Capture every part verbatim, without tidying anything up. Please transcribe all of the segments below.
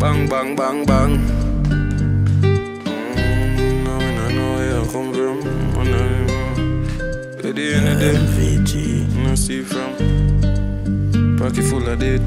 Bang, bang, bang, bang. Mm, no, I don't know where I come from. I know. At the end of the day, M V G. I see from. Pocket full of dead.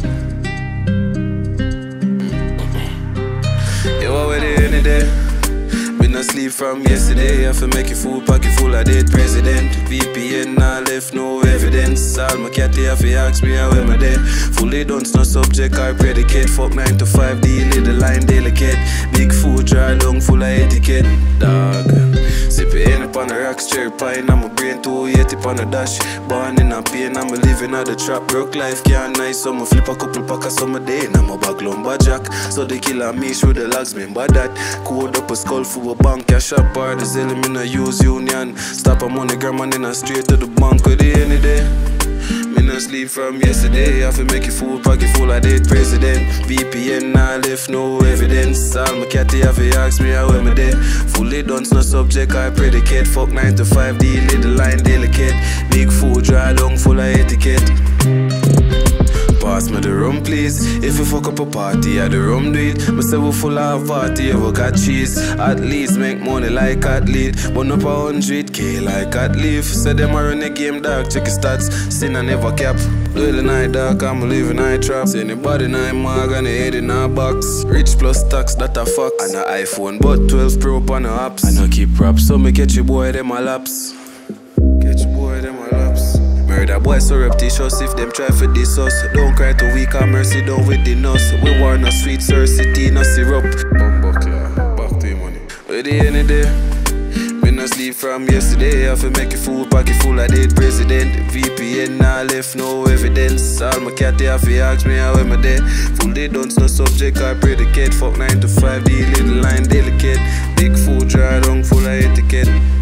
Yo, what the end of the day? Been asleep from yesterday. I feel make your food pocket full of dead president. V P N, I left no evidence. All my cat have to ask me how am I there. Fully done, no subject or predicate. Fuck nine to five, deal the line delicate. Big food, dry down, full of etiquette. Dog. Sipping up on the rocks, cherry pie. I'm a brain two eighty on the dash. Born in a pain, I'm a living at the trap. Broke life can't nice, so I flip a couple pack of summer day. And I'm a bag lumberjack. So they kill me through the logs, remember that. Code up a skull for a bank, cash up or the sell me no use union. Stop a money gram and then I straight to the bank with the any day. Me no sleep from yesterday. I feel make your food pocket full of dead president. V P N, I left no evidence. All my catty have to ask me how am I there. Fully done, no subject or predicate. Fuck nine to five, deal the line delicate. Big food, dry down, full of etiquette. Pass me the rum, please. If you fuck up a party, I the rum do it. Me say we full of party, we got cheese. At least make money like athlete. Burn up a hundred K like at leaf. Say them a run the game dark, check your stats. Sin I never cap. Do the night dark, I'm living night trap. Say anybody night mag and the head in a box. Rich plus tax, that a fox. And a iPhone, but twelve Pro on the apps. I no keep props, so me catch you boy them a laps. Catch you boy them a laps. Murder boy surreptitious if them try for this us. Don't cry to weak or mercy down with the nose. We want no sweet city, no syrup. Bumbuckler, back to your money. At the end of the day, me no sleep from yesterday. I feel make your food pocket full of dead president. V P N, I left no evidence. All my cat have to ask me how am I there. Full day don't no subject or predicate. Fuck nine to five, deal the line delicate. Big food dry down full of etiquette.